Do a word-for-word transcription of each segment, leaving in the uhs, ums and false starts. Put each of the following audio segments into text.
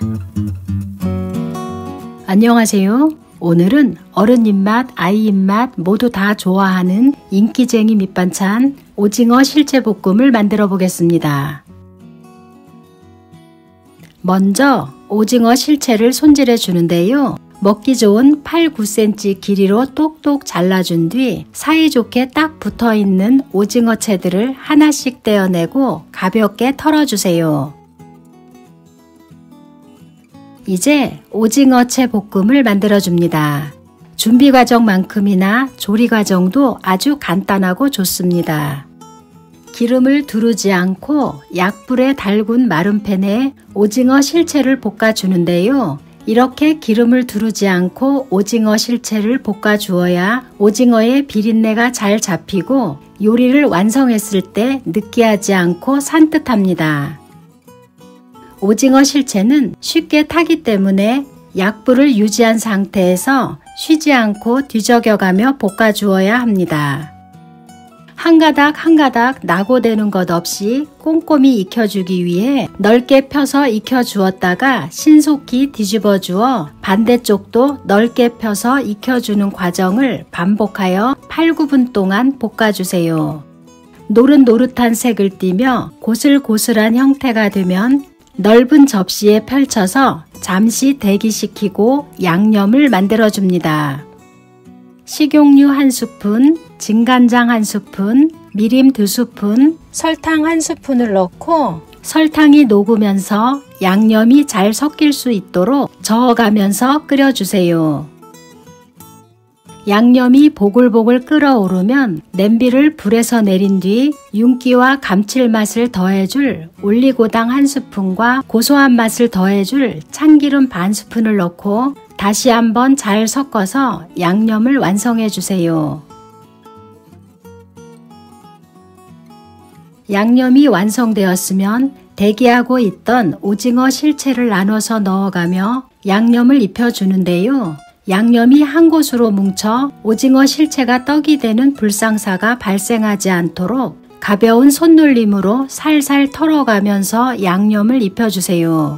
안녕하세요. 오늘은 어른 입맛, 아이 입맛 모두 다 좋아하는 인기쟁이 밑반찬 오징어 실채볶음을 만들어 보겠습니다. 먼저 오징어 실채를 손질해 주는데요. 먹기 좋은 팔, 구 센티미터 길이로 똑똑 잘라준 뒤 사이좋게 딱 붙어있는 오징어채들을 하나씩 떼어내고 가볍게 털어주세요. 이제 오징어채 볶음을 만들어 줍니다. 준비 과정만큼이나 조리 과정도 아주 간단하고 좋습니다. 기름을 두르지 않고 약불에 달군 마른 팬에 오징어 실채를 볶아주는데요. 이렇게 기름을 두르지 않고 오징어 실채를 볶아 주어야 오징어의 비린내가 잘 잡히고 요리를 완성했을 때 느끼하지 않고 산뜻합니다. 오징어 실채는 쉽게 타기 때문에 약불을 유지한 상태에서 쉬지 않고 뒤적여가며 볶아 주어야 합니다. 한 가닥 한 가닥 낙오되는 것 없이 꼼꼼히 익혀주기 위해 넓게 펴서 익혀주었다가 신속히 뒤집어 주어 반대쪽도 넓게 펴서 익혀주는 과정을 반복하여 팔, 구 분 동안 볶아주세요. 노릇노릇한 색을 띠며 고슬고슬한 형태가 되면 넓은 접시에 펼쳐서 잠시 대기시키고 양념을 만들어줍니다. 식용유 한 스푼, 진간장 한 스푼, 미림 두 스푼, 설탕 한 스푼을 넣고 설탕이 녹으면서 양념이 잘 섞일 수 있도록 저어가면서 끓여주세요. 양념이 보글보글 끓어오르면 냄비를 불에서 내린 뒤 윤기와 감칠맛을 더해줄 올리고당 한 스푼과 고소한 맛을 더해줄 참기름 반 스푼을 넣고 다시 한번 잘 섞어서 양념을 완성해 주세요. 양념이 완성되었으면 대기하고 있던 오징어 실채를 나눠서 넣어가며 양념을 입혀주는데요. 양념이 한 곳으로 뭉쳐 오징어 실채가 떡이 되는 불상사가 발생하지 않도록 가벼운 손놀림으로 살살 털어가면서 양념을 입혀주세요.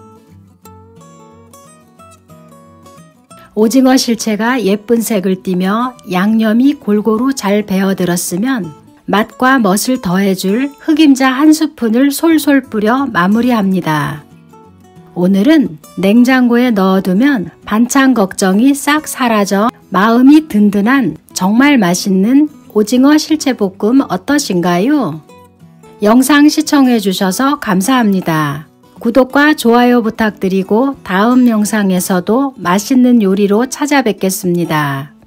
오징어 실채가 예쁜 색을 띠며 양념이 골고루 잘 배어들었으면 맛과 멋을 더해줄 흑임자 한 스푼을 솔솔 뿌려 마무리합니다. 오늘은 냉장고에 넣어두면 반찬 걱정이 싹 사라져 마음이 든든한 정말 맛있는 오징어 실채볶음 어떠신가요? 영상 시청해 주셔서 감사합니다. 구독과 좋아요 부탁드리고 다음 영상에서도 맛있는 요리로 찾아뵙겠습니다.